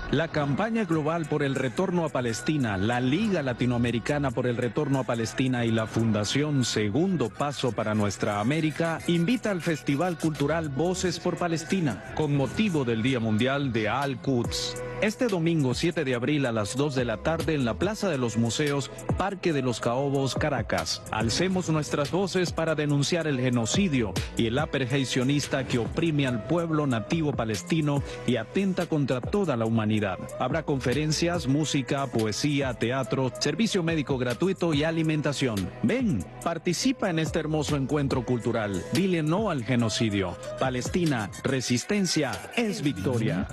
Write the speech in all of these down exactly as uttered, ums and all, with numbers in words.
La campaña global por el retorno a Palestina, la Liga Latinoamericana por el retorno a Palestina y la Fundación Segundo Paso para Nuestra América invita al Festival Cultural Voces por Palestina con motivo del Día Mundial de Al-Quds. Este domingo siete de abril a las dos de la tarde en la Plaza de los Museos, Parque de los Caobos, Caracas. Alcemos nuestras voces para denunciar el genocidio y el apartheid sionista que oprime al pueblo nativo palestino y atenta contra toda la humanidad. Habrá conferencias, música, poesía, teatro, servicio médico gratuito y alimentación. Ven, participa en este hermoso encuentro cultural. Dile no al genocidio. Palestina, resistencia es victoria.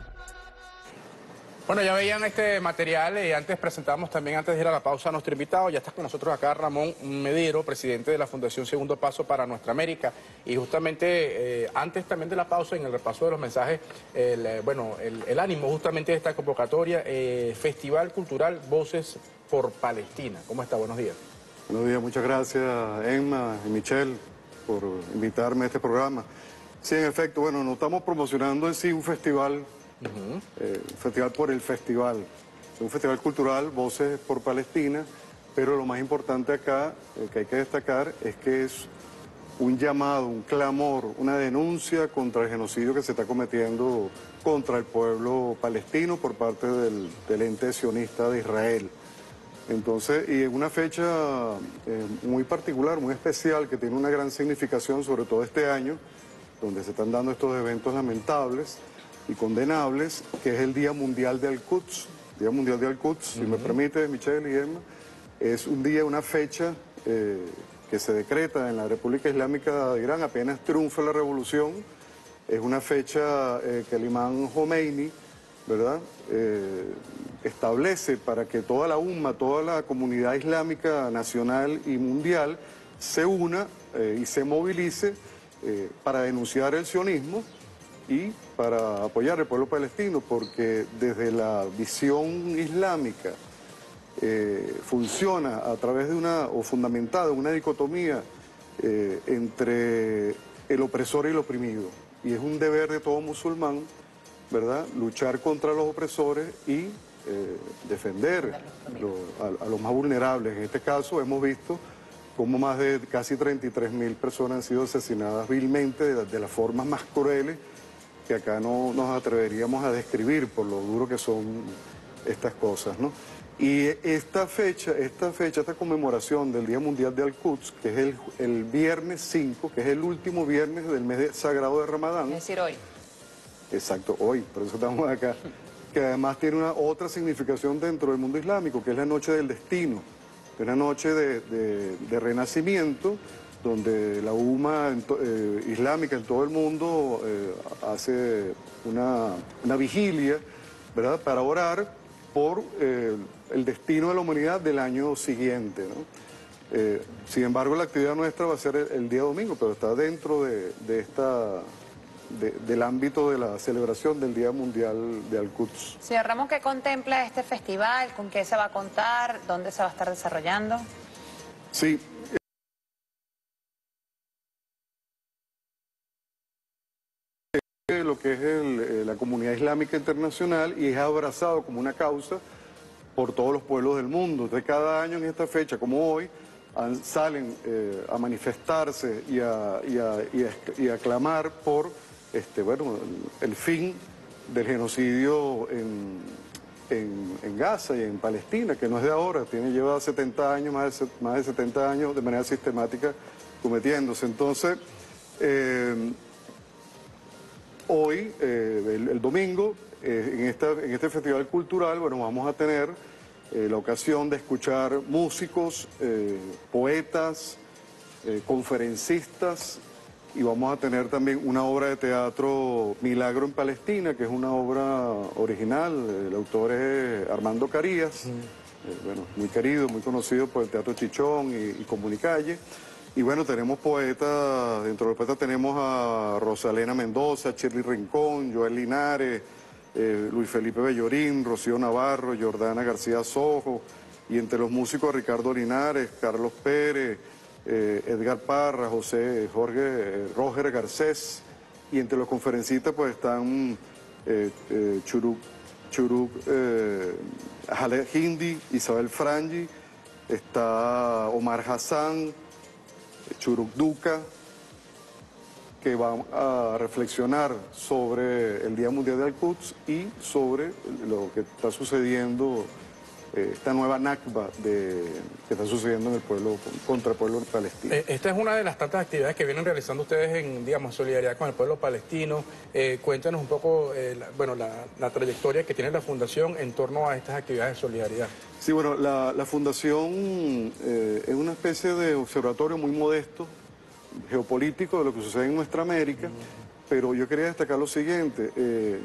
Bueno, ya veían este material y antes presentamos también, antes de ir a la pausa, a nuestro invitado. Ya está con nosotros acá Ramón Medero, presidente de la Fundación Segundo Paso para Nuestra América. Y justamente eh, antes también de la pausa, en el repaso de los mensajes, el, eh, bueno, el, el ánimo justamente de esta convocatoria, eh, Festival Cultural Voces por Palestina. ¿Cómo está? Buenos días. Buenos días, muchas gracias Emma y Michelle por invitarme a este programa. Sí, en efecto, bueno, no estamos promocionando en sí un festival. Uh-huh. eh, festival por el festival, es un festival cultural, Voces por Palestina, pero lo más importante acá, eh, que hay que destacar, es que es un llamado, un clamor, una denuncia contra el genocidio que se está cometiendo contra el pueblo palestino por parte del, del ente sionista de Israel. Entonces, y en una fecha eh, muy particular, muy especial, que tiene una gran significación, sobre todo este año, donde se están dando estos eventos lamentables y condenables, que es el Día Mundial de Al-Quds. Día Mundial de Al-Quds, uh-huh. Si me permite, Michelle y Emma, es un día, una fecha eh, que se decreta en la República Islámica de Irán, apenas triunfa la revolución. Es una fecha eh, que el imán Jomeini, ¿verdad?, eh, establece para que toda la umma, toda la comunidad islámica nacional y mundial se una eh, y se movilice eh, para denunciar el sionismo y para apoyar al pueblo palestino, porque desde la visión islámica eh, funciona a través de una, o fundamentada en una dicotomía eh, entre el opresor y el oprimido. Y es un deber de todo musulmán, ¿verdad?, luchar contra los opresores y eh, defender lo, a, a los más vulnerables. En este caso hemos visto cómo más de casi treinta y tres mil personas han sido asesinadas vilmente de, de las formas más crueles que acá no nos atreveríamos a describir por lo duro que son estas cosas, ¿no? Y esta fecha, esta fecha, esta conmemoración del Día Mundial de Al-Quds, que es el, el viernes cinco, que es el último viernes del mes de, sagrado de Ramadán. Es decir, hoy. Exacto, hoy, por eso estamos acá. Que además tiene una otra significación dentro del mundo islámico, que es la noche del destino. Es una noche de, de, de renacimiento, donde la umma eh, islámica en todo el mundo eh, hace una, una vigilia, ¿verdad?, para orar por eh, el destino de la humanidad del año siguiente, ¿no? Eh, sin embargo, la actividad nuestra va a ser el, el día domingo, pero está dentro de, de esta, de, del ámbito de la celebración del Día Mundial de Al-Quds. Señor Ramón, ¿qué contempla este festival? ¿Con qué se va a contar? ¿Dónde se va a estar desarrollando? Sí. Lo que es el, la comunidad islámica internacional y es abrazado como una causa por todos los pueblos del mundo. De cada año en esta fecha, como hoy, han, salen eh, a manifestarse y a, y, a, y, a, y a clamar por este, bueno, el, el fin del genocidio en, en, en Gaza y en Palestina, que no es de ahora, tiene, lleva setenta años, más de, más de setenta años de manera sistemática cometiéndose. Entonces, eh, hoy, eh, el, el domingo, eh, en, esta, en este festival cultural, bueno, vamos a tener eh, la ocasión de escuchar músicos, eh, poetas, eh, conferencistas, y vamos a tener también una obra de teatro, Milagro en Palestina, que es una obra original. El autor es Armando Carías, mm. eh, bueno, muy querido, muy conocido por el Teatro Chichón y, y Comunicalle. Y bueno, tenemos poetas, dentro de los poetas tenemos a Rosalena Mendoza, Shirley Rincón, Joel Linares, eh, Luis Felipe Bellorín, Rocío Navarro, Jordana García Sojo, y entre los músicos Ricardo Linares, Carlos Pérez, eh, Edgar Parra, José Jorge, eh, Roger Garcés, y entre los conferencistas pues están eh, eh, Churu, Churuk eh, Jaleh Hindi, Isabel Frangi, está Omar Hassan, Churuk Duca, que van a reflexionar sobre el Día Mundial del Quds y sobre lo que está sucediendo, eh, esta nueva Nakba de, que está sucediendo en el pueblo, contra el pueblo palestino. Eh, esta es una de las tantas actividades que vienen realizando ustedes en, digamos, solidaridad con el pueblo palestino. Eh, cuéntanos un poco, eh, la, bueno, la, la trayectoria que tiene la Fundación en torno a estas actividades de solidaridad. Sí, bueno, la, la Fundación eh, es una especie de observatorio muy modesto, geopolítico de lo que sucede en nuestra América, mm. pero yo quería destacar lo siguiente, eh,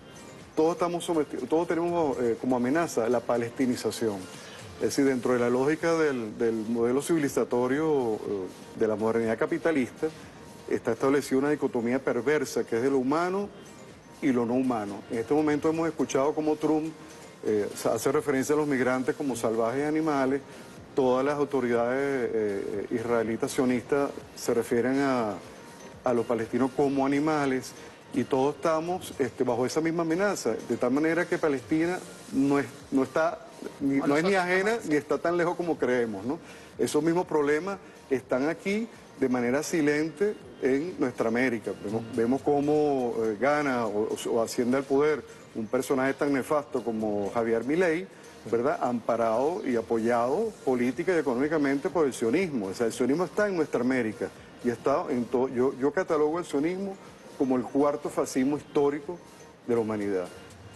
todos estamos sometidos, todos tenemos eh, como amenaza la palestinización, es decir, dentro de la lógica del, del modelo civilizatorio eh, de la modernidad capitalista, está establecida una dicotomía perversa que es de lo humano y lo no humano. En este momento hemos escuchado cómo Trump eh, hace referencia a los migrantes como salvajes animales. Todas las autoridades eh, israelitas sionistas se refieren a, a los palestinos como animales y todos estamos este, bajo esa misma amenaza, de tal manera que Palestina no es, no está, ni, no es ni ajena ni está tan lejos como creemos, ¿no? Esos mismos problemas están aquí de manera silente en nuestra América. Vemos, mm. vemos cómo eh, gana o, o asciende al poder un personaje tan nefasto como Javier Milei, ¿verdad?, amparado y apoyado política y económicamente por el sionismo. O sea, el sionismo está en nuestra América y está en todo. Yo, yo catalogo el sionismo como el cuarto fascismo histórico de la humanidad.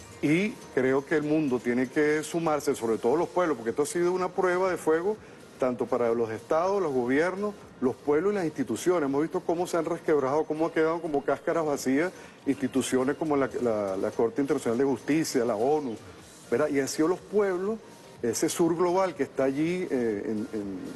Y creo que el mundo tiene que sumarse, sobre todo los pueblos, porque esto ha sido una prueba de fuego tanto para los estados, los gobiernos, los pueblos y las instituciones. Hemos visto cómo se han resquebrajado, cómo han quedado como cáscaras vacías instituciones como la, la, la Corte Internacional de Justicia, la ONU, ¿verdad? Y han sido los pueblos, ese sur global que está allí eh, en,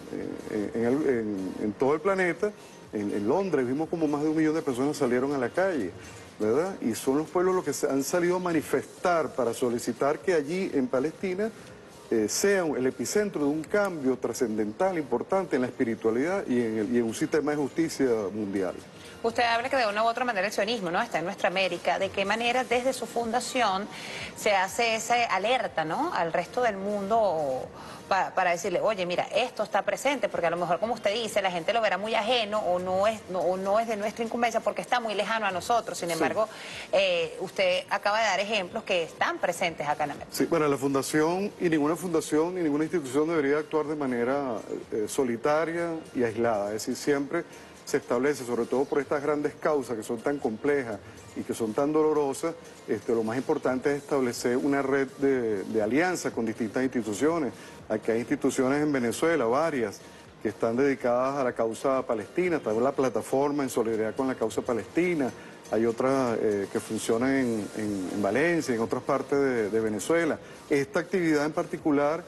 en, en, el, en, en todo el planeta. En, en Londres vimos como más de un millón de personas salieron a la calle, ¿verdad? Y son los pueblos los que se han salido a manifestar para solicitar que allí en Palestina eh, sea el epicentro de un cambio trascendental, importante en la espiritualidad y en, el, y en un sistema de justicia mundial. Usted habla que de una u otra manera el sionismo, ¿no?, está en nuestra América. ¿De qué manera desde su fundación se hace esa alerta, ¿no?, al resto del mundo para, para decirle, oye, mira, esto está presente? Porque a lo mejor, como usted dice, la gente lo verá muy ajeno o no es, no, o no es de nuestra incumbencia porque está muy lejano a nosotros. Sin embargo, sí. eh, usted acaba de dar ejemplos que están presentes acá en América. Sí, bueno, la fundación y ninguna fundación ni ninguna institución debería actuar de manera eh, solitaria y aislada. Es decir, siempre se establece, sobre todo por estas grandes causas que son tan complejas y que son tan dolorosas, este, lo más importante es establecer una red de, de alianza con distintas instituciones. Aquí hay instituciones en Venezuela, varias, que están dedicadas a la causa palestina, está la plataforma en solidaridad con la causa palestina, hay otras eh, que funcionan en, en, en Valencia, en otras partes de, de Venezuela. Esta actividad en particular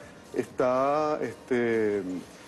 está Este,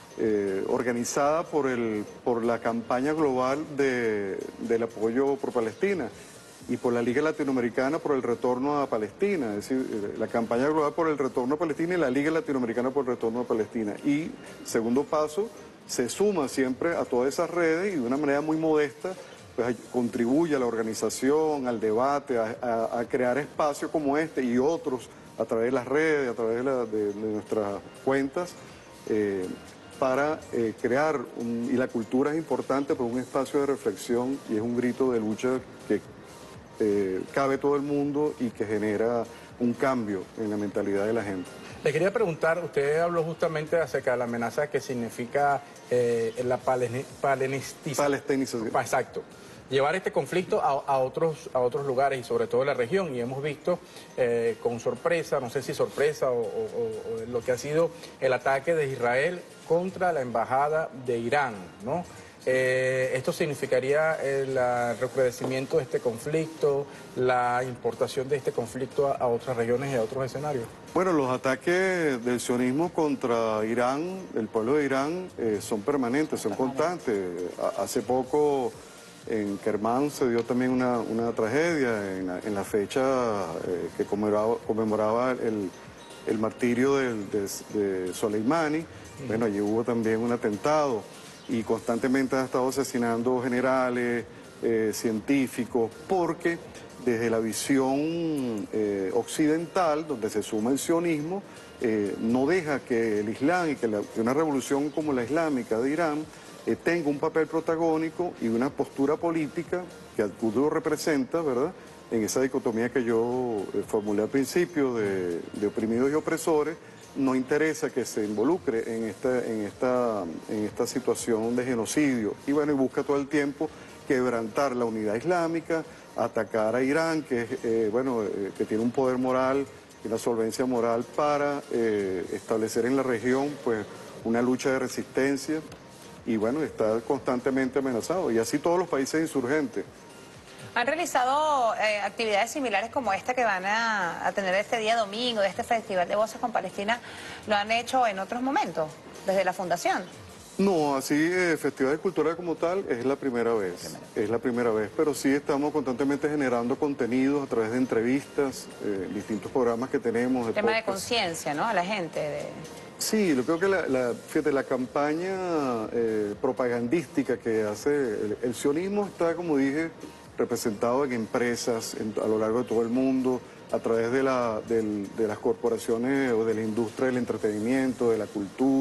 Eh, organizada por, el, por la campaña global de, del apoyo por Palestina y por la Liga Latinoamericana por el retorno a Palestina, es decir, la campaña global por el retorno a Palestina y la Liga Latinoamericana por el retorno a Palestina. Y, segundo paso, se suma siempre a todas esas redes y de una manera muy modesta pues, contribuye a la organización, al debate, a, a, a crear espacios como este y otros a través de las redes, a través de, la, de, de nuestras cuentas, eh, para eh, crear, un, y la cultura es importante por un espacio de reflexión y es un grito de lucha que eh, cabe todo el mundo y que genera un cambio en la mentalidad de la gente. Le quería preguntar, usted habló justamente acerca de la amenaza que significa eh, la palestinización. Palestinización. Exacto. Llevar este conflicto a, a, otros, a otros lugares y sobre todo en la región. Y hemos visto eh, con sorpresa, no sé si sorpresa o, o, o lo que ha sido el ataque de Israel contra la embajada de Irán, ¿no? Eh, esto significaría el recrudecimiento de este conflicto, la importación de este conflicto a, a otras regiones y a otros escenarios. Bueno, los ataques del sionismo contra Irán, el pueblo de Irán, eh, son permanentes, son constantes. Hace poco en Kermán se dio también una, una tragedia en la, en la fecha eh, que conmemoraba, conmemoraba el, el martirio del, de, de Soleimani. Uh-huh. Bueno, allí hubo también un atentado y constantemente han estado asesinando generales, eh, científicos, porque desde la visión eh, occidental, donde se suma el sionismo, eh, no deja que el Islam y que, la, que una revolución como la islámica de Irán eh, tenga un papel protagónico y una postura política que al futuro representa, ¿verdad?, en esa dicotomía que yo eh, formulé al principio de, de oprimidos y opresores. No interesa que se involucre en esta, en, esta, en esta situación de genocidio y bueno, y busca todo el tiempo quebrantar la unidad islámica, atacar a Irán, que, es, eh, bueno, eh, que tiene un poder moral y una solvencia moral para eh, establecer en la región pues, una lucha de resistencia y bueno, está constantemente amenazado. Y así todos los países insurgentes. ¿Han realizado eh, actividades similares como esta que van a, a tener este día domingo, de este Festival de Voces con Palestina? ¿Lo han hecho en otros momentos, desde la Fundación? No, así eh, Festival Cultural como tal es la primera vez, primera. es la primera vez, pero sí estamos constantemente generando contenidos a través de entrevistas, eh, distintos programas que tenemos. El tema de conciencia, ¿no?, a la gente. De... Sí, yo creo que la, la, fíjate, la campaña eh, propagandística que hace el, el sionismo está, como dije, representado en empresas en, a lo largo de todo el mundo, a través de, la, del, de las corporaciones o de la industria del entretenimiento, de la cultura.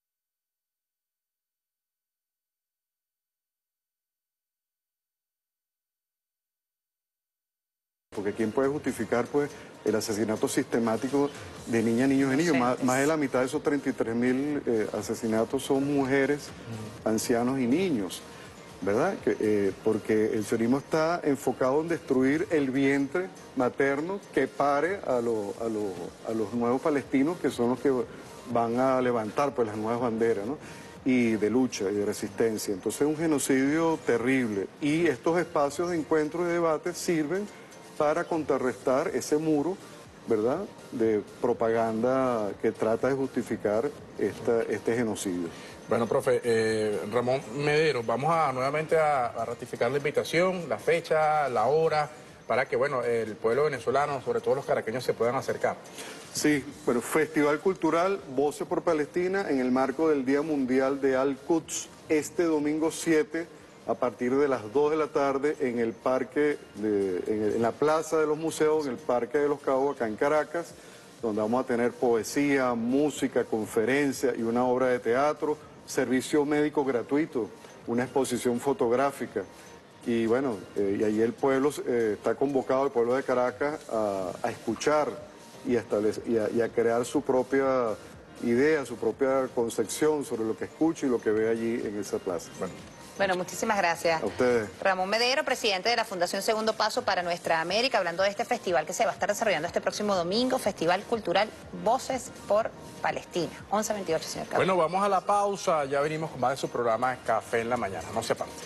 Porque ¿quién puede justificar pues, el asesinato sistemático de niñas, niños y niños? Más, más de la mitad de esos treinta y tres mil eh, asesinatos son mujeres, uh-huh. ancianos y niños. ¿Verdad? Que, eh, porque el sionismo está enfocado en destruir el vientre materno que pare a, lo, a, lo, a los nuevos palestinos, que son los que van a levantar pues, las nuevas banderas, ¿no?, y de lucha y de resistencia. Entonces es un genocidio terrible y estos espacios de encuentro y debate sirven para contrarrestar ese muro, ¿verdad?, de propaganda que trata de justificar esta, este genocidio. Bueno, profe, eh, Ramón Medero, vamos a nuevamente a, a ratificar la invitación, la fecha, la hora, para que, bueno, el pueblo venezolano, sobre todo los caraqueños, se puedan acercar. Sí, bueno, Festival Cultural Voces por Palestina en el marco del Día Mundial de Al-Quds, este domingo siete, a partir de las dos de la tarde, en el parque, de, en, el, en la Plaza de los Museos, en el Parque de los Caos, acá en Caracas, donde vamos a tener poesía, música, conferencia y una obra de teatro, servicio médico gratuito, una exposición fotográfica. Y bueno, eh, y ahí el pueblo, eh, está convocado, el pueblo de Caracas, a, a escuchar y a, establecer, y, a, y a crear su propia idea, su propia concepción sobre lo que escucha y lo que ve allí en esa plaza. Bueno. Bueno, muchísimas gracias. A ustedes. Ramón Medero, presidente de la Fundación Segundo Paso para Nuestra América, hablando de este festival que se va a estar desarrollando este próximo domingo, Festival Cultural Voces por Palestina. once veintiocho, señor Cabo. Bueno, vamos a la pausa, ya venimos con más de su programa Café en la Mañana, no se aparte.